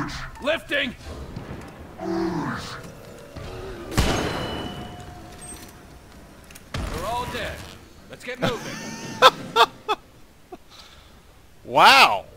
Lifting! We're all dead. Let's get moving. Wow.